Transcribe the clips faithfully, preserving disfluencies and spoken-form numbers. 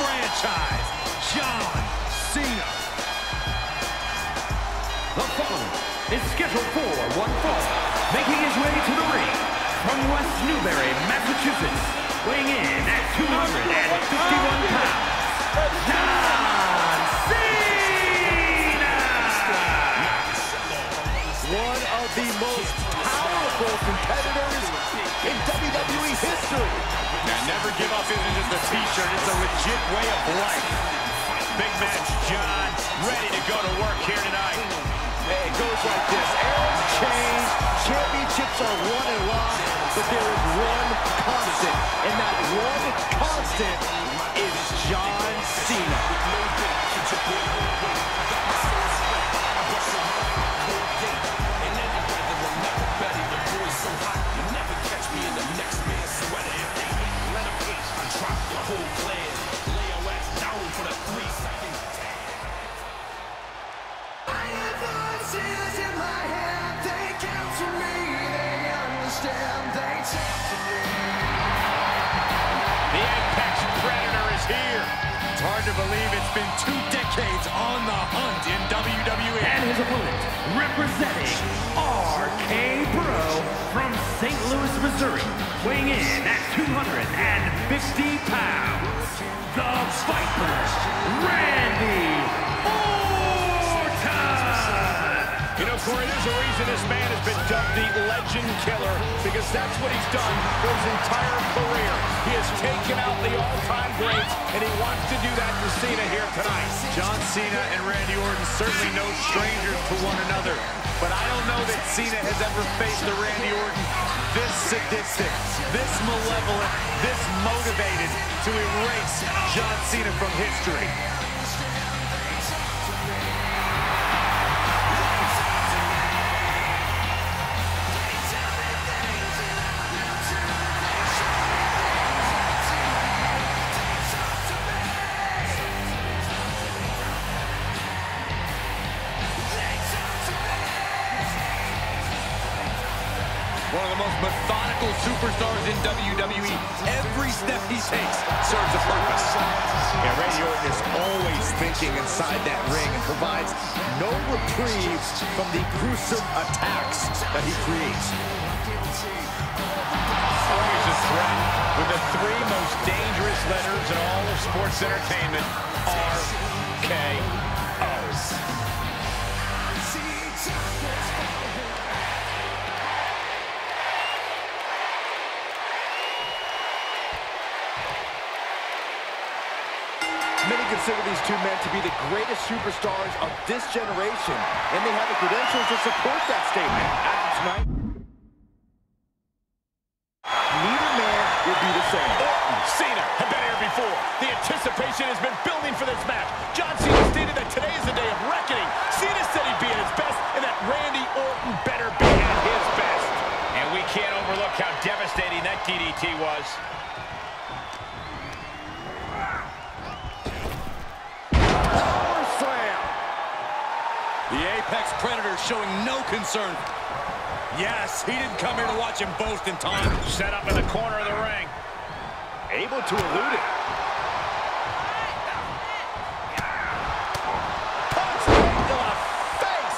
franchise, John Cena. The following is scheduled for one fall, making his way to the ring from West Newbury, Massachusetts, weighing in at two hundred fifty-one pounds, John Cena! One of the most powerful competitors in W W E history. Now, never give up isn't just a t-shirt, it's a legit way of life. Big match John, ready to go to work here tonight. Hey, it goes like this. Eras change, championships are won and lost, but there is one constant, and that one constant is John Cena. Hard to believe it's been two decades on the hunt in W W E. And his opponent, representing R K Bro from Saint Louis, Missouri, weighing in at two hundred fifty pounds, the Viper, Randy Orton! You know, Corey, there's a reason this man has been dubbed the Legend Killer, because that's what he's done for his entire career. He has taken out the all-time greats, and he wants to do that to Cena here tonight. John Cena and Randy Orton certainly no strangers to one another, but I don't know that Cena has ever faced a Randy Orton this sadistic, this malevolent, this motivated to erase John Cena from history. One of the most methodical superstars in W W E. Every step he takes serves a purpose. Yeah, Randy Orton is always thinking inside that ring and provides no reprieve from the gruesome attacks that he creates. Always a threat with the three most dangerous letters in all of sports entertainment, R K O. Many consider these two men to be the greatest superstars of this generation, and they have the credentials to support that statement. After tonight, neither man will be the same. Orton, Cena have been here before. The anticipation has been building for this match. John Cena stated that today is the day of reckoning. Cena said he'd be at his best, and that Randy Orton better be at his best. And we can't overlook how devastating that D D T was. The Apex Predator showing no concern. Yes, he didn't come here to watch him boast in time. Set up in the corner of the ring. Able to elude it. Punch right to the face.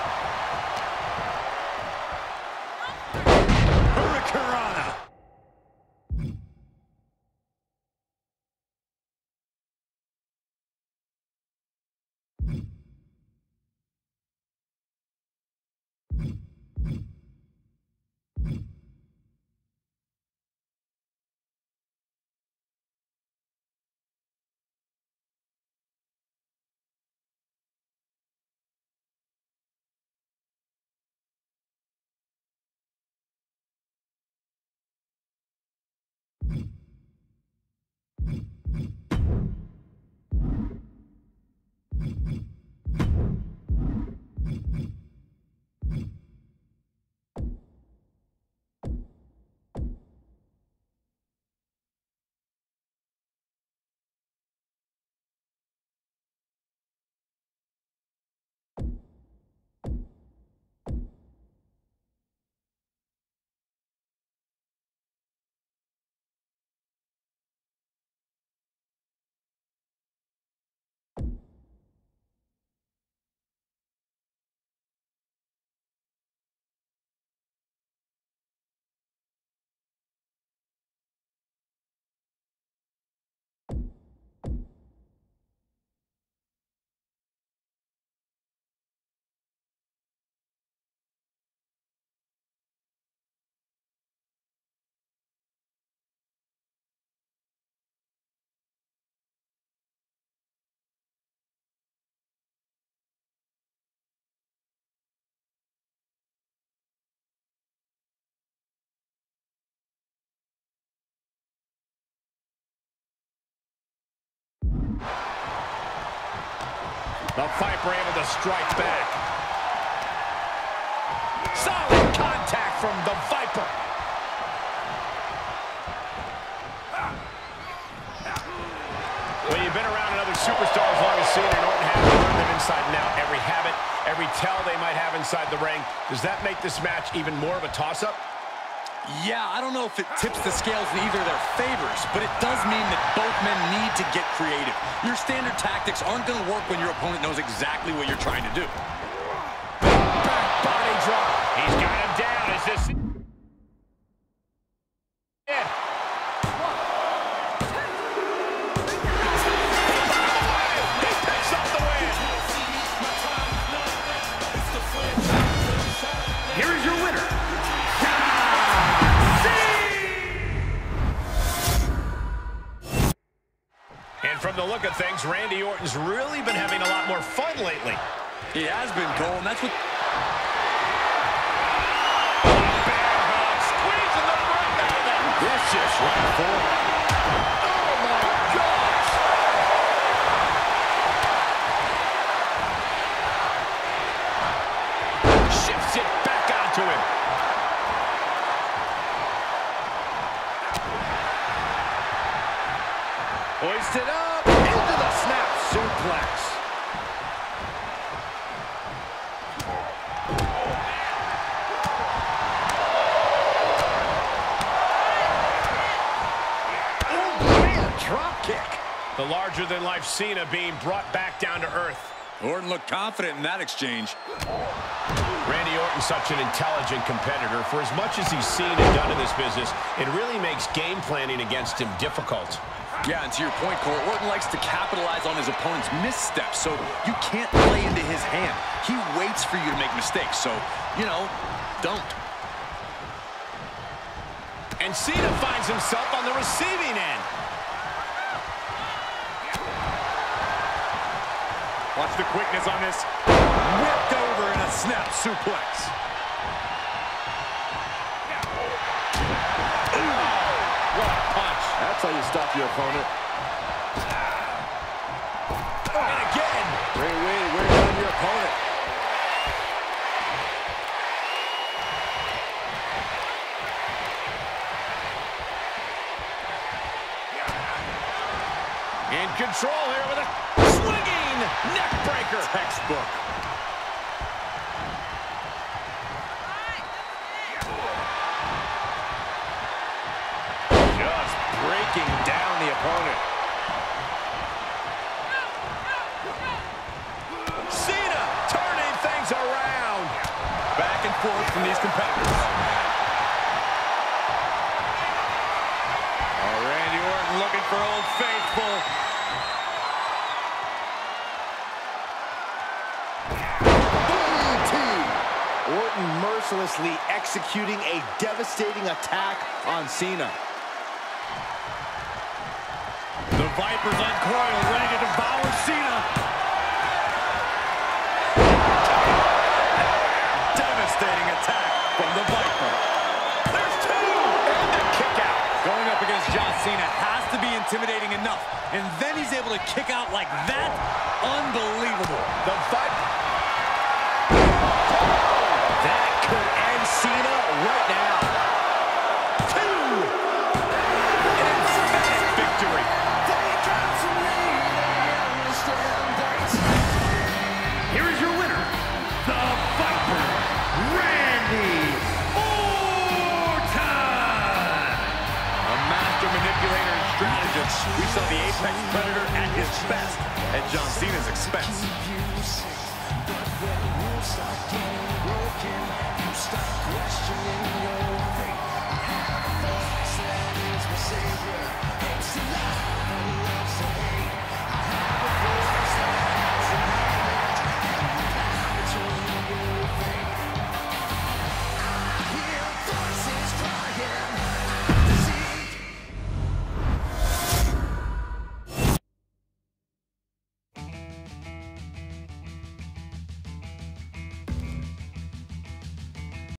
Hurricanrana. The Viper able to strike back. Solid contact from the Viper. Well, you've been around another superstar as long as Cena and Orton have. You learn them inside and out. Every habit, every tell they might have inside the ring. Does that make this match even more of a toss-up? Yeah, I don't know if it tips the scales in either of their favors, but it does mean that both men need to get creative. Your standard tactics aren't going to work when your opponent knows exactly what you're trying to do. Back body drop. He's got him down. Is this it? He picks up the win. Here is your winner, And from the look of things, Randy Orton's really been having a lot more fun lately. He has been, Cole, and that's what... Bear hug, squeezing the breath out of them. This just right forward. Oh, my gosh! Shifts it back onto him. Hoisted up into the snap suplex. Oh, man, drop kick. The larger-than-life Cena being brought back down to earth. Orton looked confident in that exchange. Randy Orton's such an intelligent competitor. For as much as he's seen and done in this business, it really makes game planning against him difficult. Yeah, and to your point, Cole, Orton likes to capitalize on his opponent's missteps, so you can't play into his hand. He waits for you to make mistakes, so, you know, don't. And Cena finds himself on the receiving end. Watch the quickness on this. Whipped over in a snap suplex. What a punch. That's how you stop your opponent. And again. Great way to wear down your opponent. In control here with a swinging neck breaker. Textbook. Just breaking down the opponent. Cena turning things around. Back and forth from these competitors. Oh, Randy Orton looking for Old Faithful. Orton mercilessly executing a devastating attack on Cena. The Viper's uncoiled, ready to devour Cena. Devastating attack from the Viper. There's two. And the kick out. Going up against John Cena has to be intimidating enough. And then he's able to kick out like that. Unbelievable. The Viper. That could end Cena right now. Two. An emphatic victory. Here is your winner, the Viper, Randy Orton. A master manipulator and strategist. We saw the Apex Predator at his best at John Cena's expense. Questioning your faith. Have a voice that is my savior. It's alive.